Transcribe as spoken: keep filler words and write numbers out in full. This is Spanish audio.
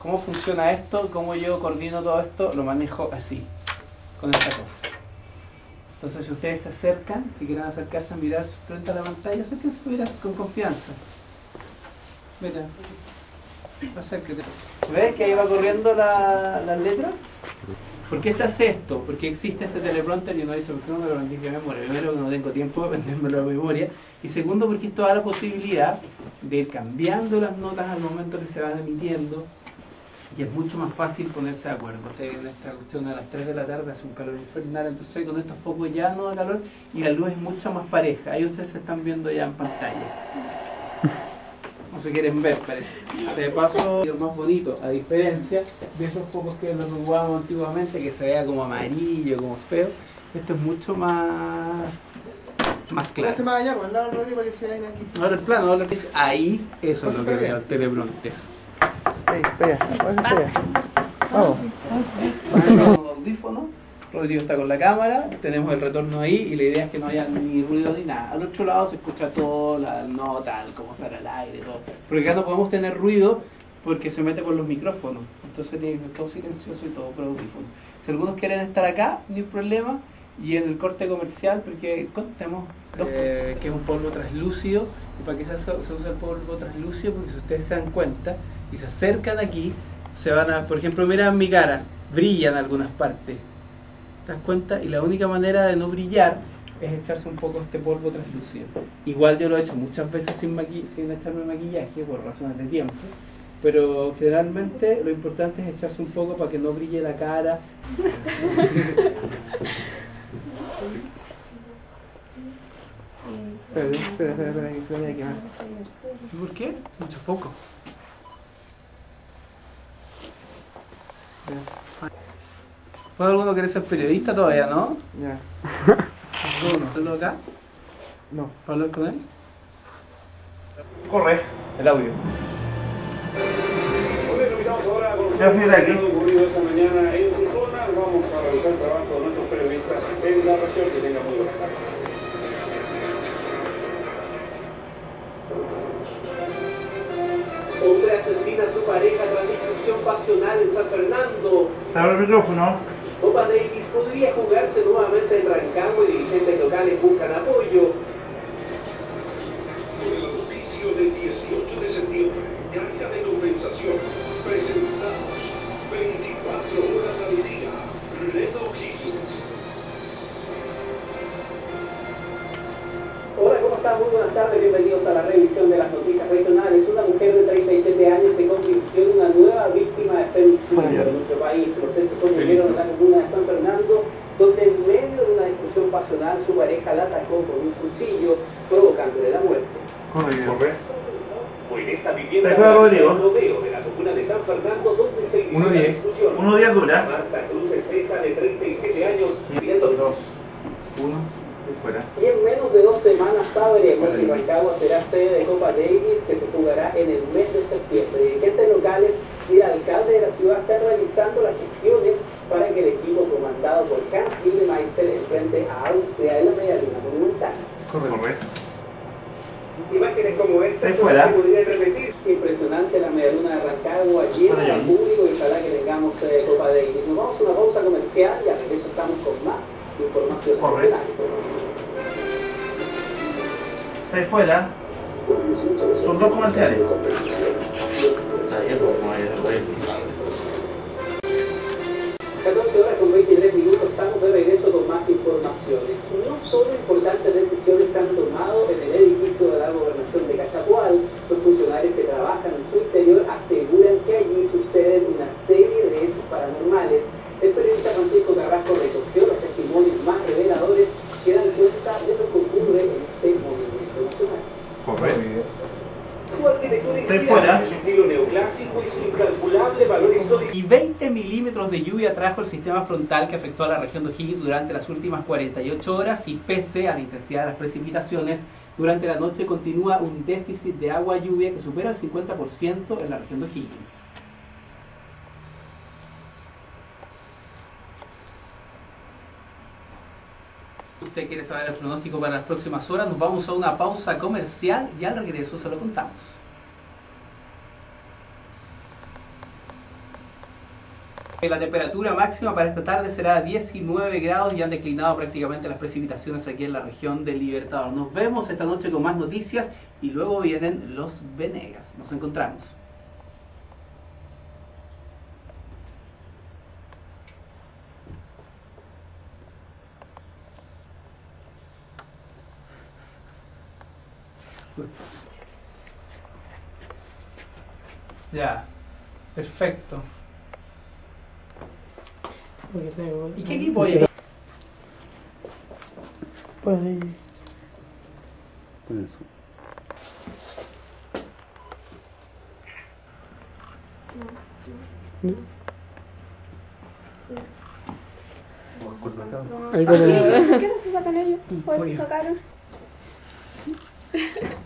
¿Cómo funciona esto? ¿Cómo yo coordino todo esto? Lo manejo así, con esta cosa. Entonces si ustedes se acercan, si quieren acercarse a mirar frente a la pantalla, acérquense a mirar con confianza. Mira, acérquate. ¿Ves que ahí va corriendo la, las letras? ¿Por qué se hace esto? Porque existe este teleprompter y uno dice, ¿por qué no me lo aprendí de memoria? Primero, que no tengo tiempo de aprendérmelo de memoria. Y segundo, porque esto da la posibilidad de ir cambiando las notas al momento que se van emitiendo. Y es mucho más fácil ponerse de acuerdo. En esta cuestión a las tres de la tarde hace un calor infernal, entonces con estos focos ya no da calor y la luz es mucho más pareja. Ahí ustedes se están viendo ya en pantalla. No se quieren ver, parece. De paso, es más bonito, a diferencia de esos focos que los ocupábamos antiguamente, que se veía como amarillo, como feo. Esto es mucho más, más claro. Hace más allá, pues, al lado del Rodrigo para que se vean aquí. Ahora el plano, ahora que dice, ahí, eso es lo que veo el teleprompter. Ahí, para allá, para allá. Vamos. Tenemos un audífono, Rodrigo está con la cámara, tenemos el retorno ahí y la idea es que no haya ni ruido ni nada. Al otro lado se escucha todo, la nota, cómo sale al aire, todo. Porque acá no podemos tener ruido porque se mete por los micrófonos. Entonces tiene que ser todo silencioso y todo por audífono. Si algunos quieren estar acá, no hay problema. Y en el corte comercial, porque tenemos dos eh, que es un polvo translúcido. ¿Y para qué se, se usa el polvo translúcido? Porque si ustedes se dan cuenta y se acercan aquí, se van a, por ejemplo, miran mi cara, brilla en algunas partes. ¿Te das cuenta? Y la única manera de no brillar es echarse un poco este polvo translúcido. Igual yo lo he hecho muchas veces sin, maqui sin echarme maquillaje por razones de tiempo, pero generalmente lo importante es echarse un poco para que no brille la cara. Espera, espera, espera, espera, que se vaya a quemar. ¿Por qué? Mucho foco. ¿Puede alguno querer ser periodista todavía, no? Ya. ¿Alguno? ¿Estás acá? No. ¿Para hablar con él? Corre el audio. Muy bien, revisamos ahora con Ya estoy aquí. lo que ha ocurrido esta mañana en su zona. Vamos a revisar el trabajo de nuestros periodistas en la región. Que tengan muy buenas tardes. Hombre asesina a su pareja tras discusión pasional en San Fernando. ¿Te abre el micrófono? Copa Davis podría jugarse nuevamente en Rancagua y dirigentes locales buscan apoyo. Con el auspicio del dieciocho de septiembre, carga de compensación, presentamos veinticuatro horas al día, Redo Higgins. Hola, ¿cómo están? Muy buenas tardes, bienvenidos a la revisión de las noticias regionales. Una mujer de treinta y siete años se convirtió en una nueva víctima de femicidio en nuestro país. Los hechos ocurrieron en la comuna de San Fernando, donde en medio de una discusión pasional su pareja la atacó con un cuchillo, provocándole la muerte. Corre. Fue en esta vivienda ¿Te fue a Rodrigo? de la comuna de San Fernando donde se inició Uno la diez. discusión. Uno diez dura. Marta Cruz Espesa, de treinta y siete años, viviendo Dos. Uno. Y fuera. Y en menos de dos semanas sabremos si Rancagua será sede de Copa Davis, que se jugará en el mes de septiembre. Dirigentes locales y el alcalde de la ciudad están realizando las gestiones para que el equipo comandado por Hans Gillemeister enfrente a Austria en la media luna monumental. Corre. imágenes como esta Ahí fuera. se podrían repetir. Impresionante la media luna de Rancagua, llena de público y ojalá que tengamos eh, Copa Davis. Nos vamos a una pausa comercial y a regreso estamos con más información Corre. nacional. Está ahí fuera. Son dos comerciales. catorce horas con veintitrés minutos, estamos de regreso con más informaciones. No solo importantes decisiones que han tomado en el edificio de la gobernación de Cachapoal, los funcionarios que trabajan en su interior aseguran que allí suceden una serie de hechos paranormales. El periodista Francisco Carrasco recogió los testimonios más reveladores que dan cuenta de lo que ocurre en este movimiento nacional. Corre. Su arquitectura Estoy fuera. su estilo neoclásico y su incalculable valor histórico. Y veinte milímetros de lluvia trajo el sistema frontal que afectó a la región de O'Higgins durante las últimas cuarenta y ocho horas y pese a la intensidad de las precipitaciones, durante la noche continúa un déficit de agua-lluvia que supera el cincuenta por ciento en la región de O'Higgins. Usted quiere saber el pronóstico para las próximas horas, nos vamos a una pausa comercial y al regreso se lo contamos. La temperatura máxima para esta tarde será diecinueve grados y han declinado prácticamente las precipitaciones aquí en la región del Libertador. Nos vemos esta noche con más noticias y luego vienen los Venegas. Nos encontramos. Ya, perfecto. ¿Y qué equipo hay? Pues ahí. Por eso. Ahí con el- ¿Qué no se sacan ellos? ¿Pues se sacaron?